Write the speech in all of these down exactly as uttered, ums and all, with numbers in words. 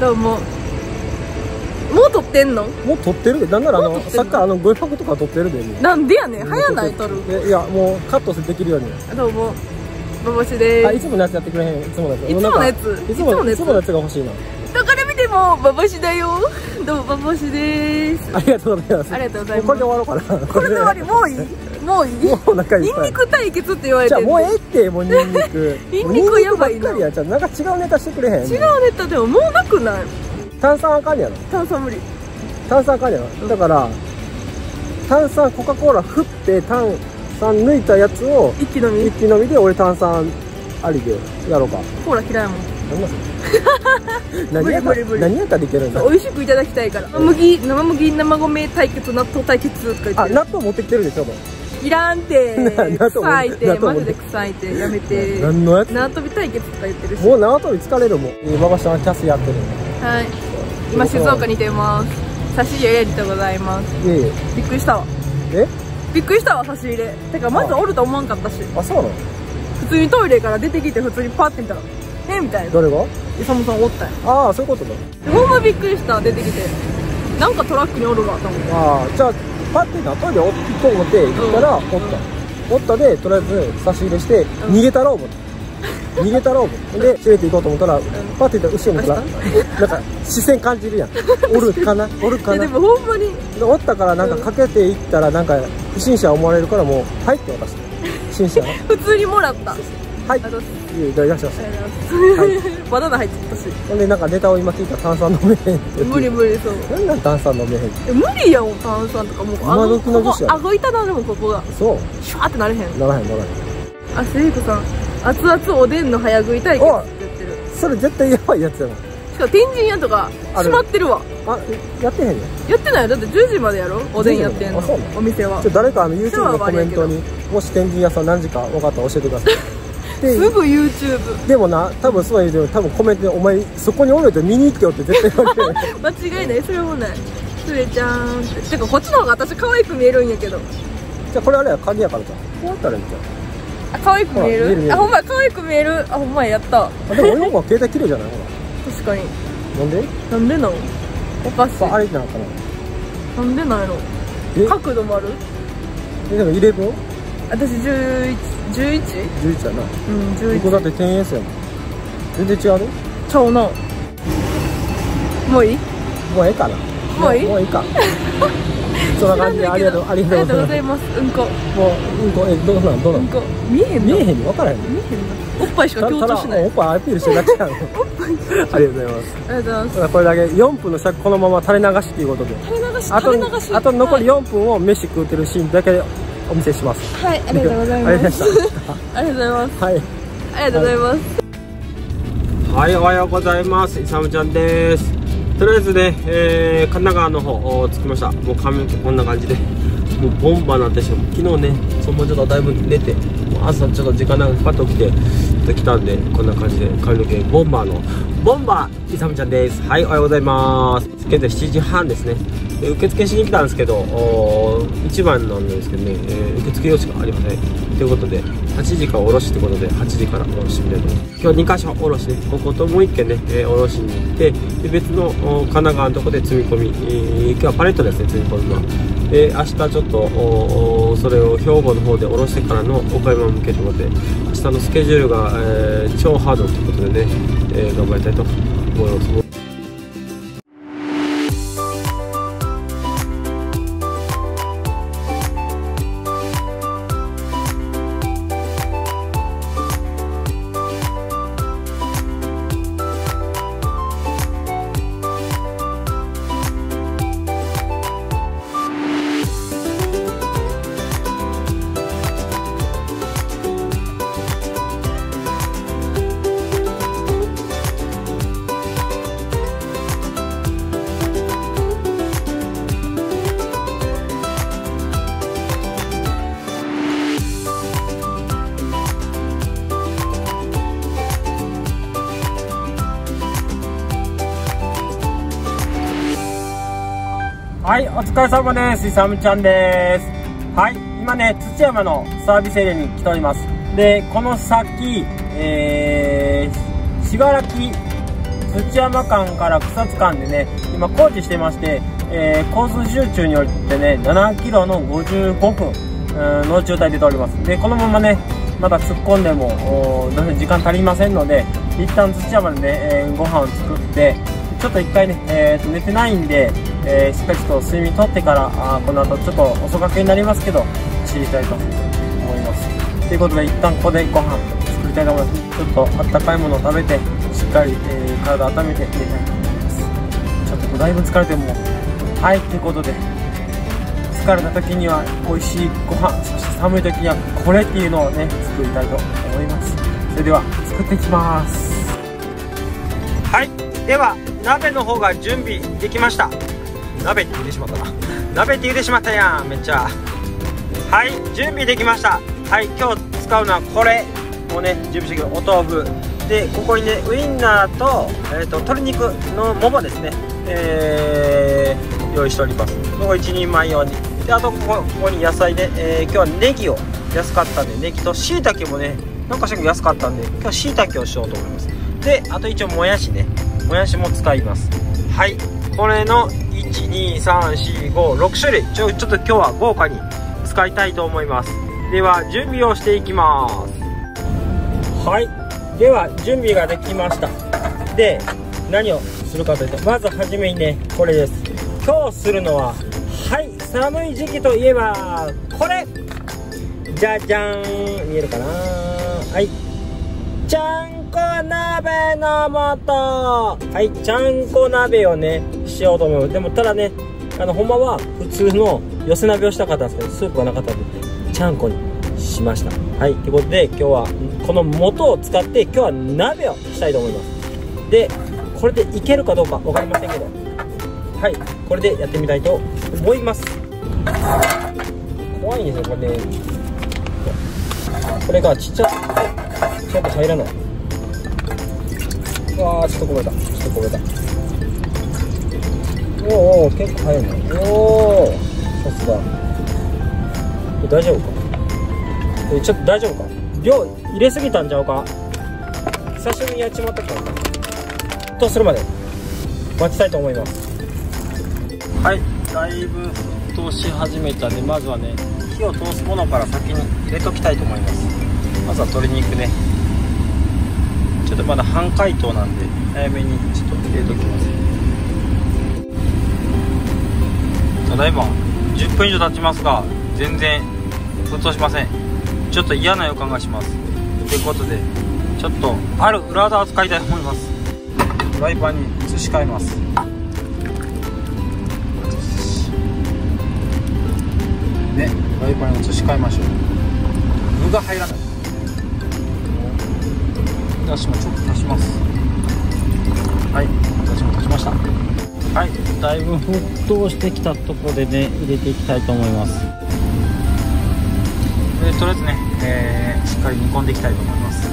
どうも。もう撮ってんの？ もう撮ってるで。なんならあのさっきからあのごひゃくとか撮ってるで。 なんでやねん。早ない撮る。 いやもうカットできるように。 どうも。バボシであ、 す。 いつものやつやってくれへん。いつものやつ。 いつものやつ。 いつものやつが欲しいな。 どこで見てもバボシだよ。どうもバボシです。 ありがとうございます。 ありがとうございます。 これで終わろうかな。 これで終わり。もういい。もういい。 もう仲いい。 ニンニク対決って言われてる。 じゃあもうええってもうニンニク。 ニンニクやばいな。 じゃあなんか違うネタしてくれへん。 違うネタでももうなくない？ 炭酸あかんやろ。 炭酸無理。 炭酸あかんやろ。だから炭酸コカ・コーラ振って炭酸抜いたやつを一気飲み。 一気飲みで俺炭酸ありでやろうか。 コーラ嫌いもん。 何やったら何やったらいけるんだ。 美味しくいただきたいから。生麦生麦生米対決納豆対決とか言って。 あ、納豆持ってきてるでしょ。 いらんて。臭いて。マジで臭いて。やめて。 何のやつ？ 縄跳び対決とか言ってるし。 もう縄跳び疲れるもん。馬場さんキャスやってる。 はい。今静岡にいてます。差し入れありがとうございます。 いえいえ。 びっくりしたわ。 え？ びっくりしたわ差し入れ。てかまずおると思わんかったし。 あ、そうなの？ 普通にトイレから出てきて普通にパッて見たらえみたいな。 誰が？ イサムさんおったんや。 ああ、そういうことだ。 ほんまびっくりした。出てきてなんかトラックにおるわと思って。 ああ、じゃあパッてなトイレ行こう思って行ったらおった。おったでとりあえず差し入れして逃げたろう思って。逃げたろう思ってで連れて行こうと思ったらパッて行ったら後ろにさなんか視線感じるやん。おるかなおるかな。 でもほんまにおったからなんかかけていったらなんか不審者思われるからもう入って渡した。不審者普通にもらった。 はい、いただきました。 バナナ入ってたし。 ほんでなんかネタを今聞いたら炭酸飲めへんって。 無理無理。そう。 なんなん炭酸飲めへんって。 無理やもん炭酸とかもう。 今時の女子や。 あごいたなるもんここが。 そう。 シュワーってなれへん。 ならへんならへん。 あ、せいこさん熱々おでんの早食い対決って言ってる。 それ絶対やばいやつやもん。 しかも天神屋とか閉まってるわ。 あ、やってへんねん。 やってないよ。だってじゅうじまでやろおでんやってんの。 あ、そうなの？ お店は。 ちょ誰かあの YouTube のコメントにもし天神屋さん何時か分かったら教えてください。 すぐ YouTube。 でもな、多分そういう多分コメントでお前そこにおると見に行ってよって絶対言われる。 間違いない。それもない。すれちゃんって。てかこっちの方が私可愛く見えるんやけど。 じゃあこれあれや鍵やからじゃん。こうやったらいいじゃん。 あ、可愛く見える。あ、ほんまや可愛く見える。あ、ほんまやった。 あ、でも俺の方が携帯綺麗じゃない？ほら。 確かに。 なんで？ なんでなの？おかしい。 あれなんかな。 なんでないの？角度もある？ え、でもじゅういち？ 私じゅういち、じゅういち？ じゅういちやな。 うん、じゅういち。 ここだって テンエス やもん。全然違うの？ ちゃうな。もういい？ もうええかな。 もういい？ もういいか。そんな感じでありがとうありがとうございます。 うんこ。 もううんこえどうなんどうなん。 うんこ見えへんの？ 見えへんの分からへんの？ 見えへんの？おっぱいしか強調しない。 おっぱいアピールしてるだけやの。おっぱい。ありがとうございます。 ありがとうございます。 これだけよんぷんの尺このまま垂れ流しということで。 垂れ流し。 あと垂れ流し。 あと残りよんぷんを飯食うてるシーンだけお見せします。 はい、ありがとうございます。ありがとうございます。 はい。 ありがとうございます。 はい、おはようございます。いさむちゃんです。とりあえずね、えー、神奈川の方着きました。もう髪の毛こんな感じで、もうボンバーなってしまう。昨日ね、そのちょっとだいぶ寝て、もう朝ちょっと時間長くパッと起きて来たんで、こんな感じで髪の毛ボンバーのボンバーいさむちゃんです。はい、おはようございます。現在しちじはんですね。受付しに来たんですけど、いちばんなんですけどね、えー、受付用紙がありません。ということで、はちじからおろしということで、はちじからおろしてみたいと思います。今日にかしょおろしね、ここともういっけんね、えー、おろしに行って、で別の神奈川のところで積み込み、えー、今日はパレットですね、積み込みは。で、明日ちょっと、それを兵庫の方でおろしてからの岡山向けということで、明日のスケジュールが、えー、超ハードということでね、えー、頑張りたいと思います。はい、お疲れ様です。いさむちゃんです。はい、今ね、土山のサービスエリアに来ております。で、この先、えー、信楽土山間から草津間でね、今工事してまして、えー、交通集中によってね、ななキロのごじゅうごふんの渋滞出ております。で、このままね、まだ突っ込んでも時間足りませんので、一旦土山でね、えー、ご飯を作って、ちょっと一回ね、えー、と寝てないんで、えー、しっかりと睡眠とってから、あこの後ちょっと遅がけになりますけど、走りたいと思います。ということで、一旦ここでご飯作りたいと思います。ちょっとあったかいものを食べて、しっかり、えー、体を温めて寝たいと思います。ちょっとだいぶ疲れても、はい、ということで、疲れた時には美味しいご飯、そして寒い時にはこれっていうのをね、作りたいと思います。それでは、作っていきます。はい、では、鍋の方が準備できました。鍋って言ってしまったな。鍋って言ってしまったやん、めっちゃ。はい、準備できました。はい、今日使うのはこれをね、準備してきます。お豆腐。で、ここにね、ウインナーと、えーと、鶏肉のももですね、えー、用意しております。ここいちにんまん用に。で、あとここ、ここに野菜で、えー、今日はネギを安かったんで、ネギと椎茸もね、なんかしら安かったんで、今日は椎茸をしようと思います。で、あと一応もやしね、もやしも使います。はい、これのいち、に、さん、よん、ご、ろくしゅるい、ちょ、ちょっと今日は豪華に使いたいと思います。では、準備をしていきます。はい、では準備ができました。で、何をするかというと、まずはじめにね、これです。今日するのは、はい、寒い時期といえばこれ、じゃじゃーん、見えるかな。はい、ちゃんこ鍋の素。はい、ちゃんこ鍋をねしようと思います。でもただね、あのほんまは普通の寄せ鍋をしたかったんですけど、スープがなかったのでちゃんこにしました。はい、ということで今日はこの素を使って今日は鍋をしたいと思います。で、これでいけるかどうか分かりませんけど、はい、これでやってみたいと思います。怖いんですよ、これね。これがちっちゃい、ちょっと入らない。うわー、ちょっとこぼれた、ちょっとこぼれた。おーおー、結構入るね。おお、さすが。大丈夫か。え、ちょっと大丈夫か。量入れすぎたんちゃうか。久しぶりにやっちまったから沸騰するまで待ちたいと思います。はい、だいぶ沸騰し始めたんで、まずはね、火を通すものから先に入れときたいと思います。まずは鶏肉ね、ちょっとまだ半解凍なんで早めにちょっと入れときます。ただいまじゅっぷん以上経ちますが、全然沸騰しません。ちょっと嫌な予感がします。ということで、ちょっとある裏技を使いたいと思います。フライパンに移し替えます。ね、フライパンに移し替えましょう。具が入らない。だしもちょっと足します。はい、だしも足しました。はい、だいぶ沸騰してきたところでね、入れていきたいと思います。で、とりあえずね、えー、しっかり煮込んでいきたいと思います。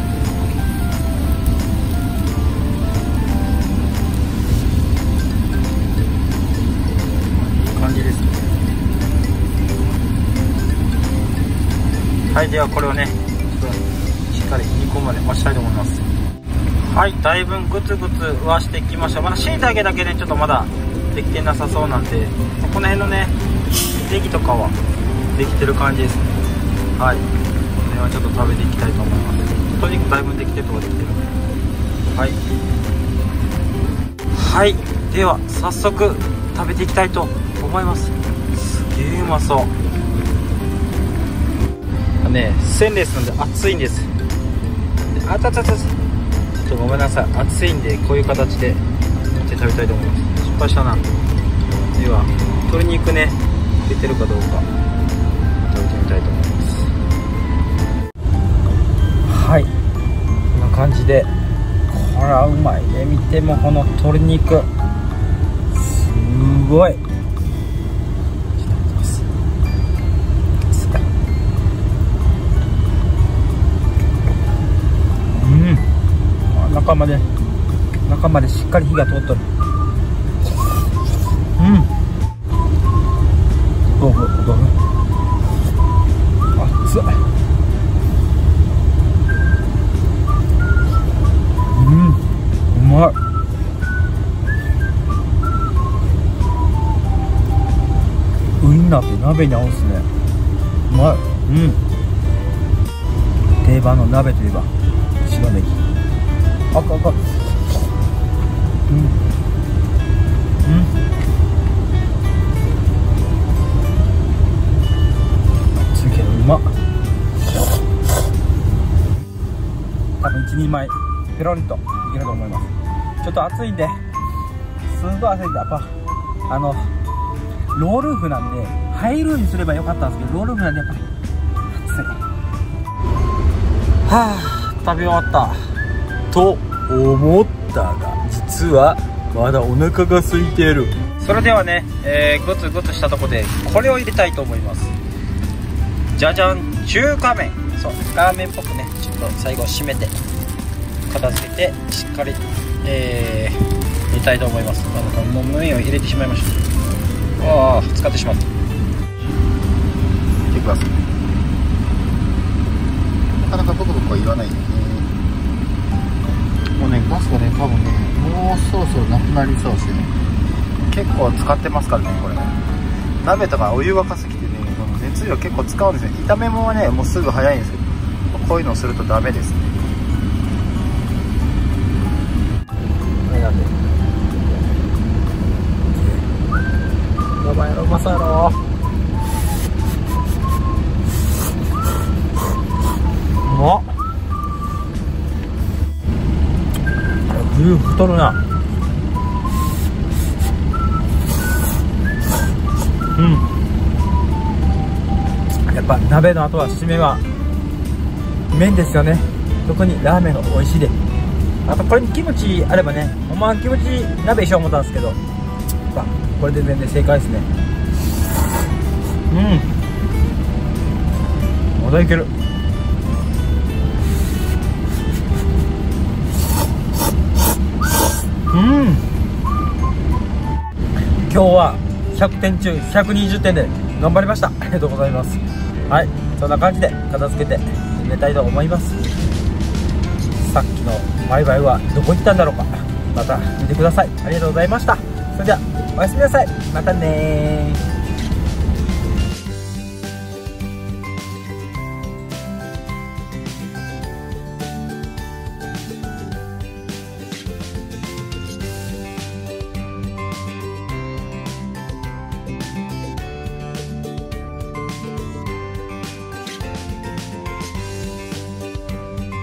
いい感じですね。はい、ではこれをね、しっかり煮込むまで待ちたいと思います。はい、だいぶグツグツはしてきました。まだ椎茸だけね、ちょっとまだできてなさそうなんで、この辺のね、ネギとかはできてる感じですね。はい、これはちょっと食べていきたいと思います。とにかくだいぶできてるとこできてるんで、はいはい、では早速食べていきたいと思います。すげえうまそうね。ステンレスなんで熱いんです。あたたたた、ちょっとごめんなさい、熱いんでこういう形で持って食べたいと思います。失敗したな。では鶏肉ね、出てるかどうか食べてみたいと思います。はい、こんな感じで、これはうまいね。見てもこの鶏肉すごい。うん、中まで中までしっかり火が通っとる。うん、豆腐豆腐熱い。うん、うまい。 鍋に合うんすね。うまい。うん。定番の鍋といえば白ネギ。あかあか。うんうん。熱いけどうまっ。多分一人前ペロリといけると思います。ちょっと暑いんで、すごい暑いんで、やっぱあのロールーフなんで入るにすればよかったんですけど、ロールーフなんでやっぱり暑い。はあ、食べ終わったと思ったが、実はまだお腹が空いている。それではね、えー、グツグツしたとこでこれを入れたいと思います。じゃじゃん、中華麺。そう、ラーメンっぽくね、ちょっと最後締めて片付けてしっかり、えー、煮たいと思います。なのでもう麺を入れてしまいました。ああ、使ってしまった。見てください。なかなかブクブクは言わないんでね。もうね、ガスがね、多分ね、もうそろそろなくなりそうですよね。結構使ってますからね、これ。鍋とかお湯沸かすきてね、熱量結構使うんですね。炒め物はね、もうすぐ早いんですけど、こういうのをするとダメですね。これなんで。やばいやろ、うまそうやろ。うまっ。具太るな。うん。やっぱ鍋の後は締めは麺ですよね。特にラーメンが美味しいで。あとこれにキムチあればね、ほんまはキムチ鍋一緒思ったんですけど、まあこれで全然正解ですね。うん、まだいける。うん、今日はひゃくてん中ひゃくにじゅってんで頑張りました。ありがとうございます。はい、そんな感じで片付けて寝たいと思います。さっきのバイバイはどこ行ったんだろうか。また見てください。ありがとうございました。それではおやすみなさい。またねー。